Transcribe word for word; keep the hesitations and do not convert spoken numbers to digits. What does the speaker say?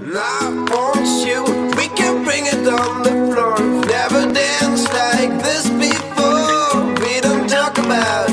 I want you, we can bring it on the floor. Never danced like this before. We don't talk about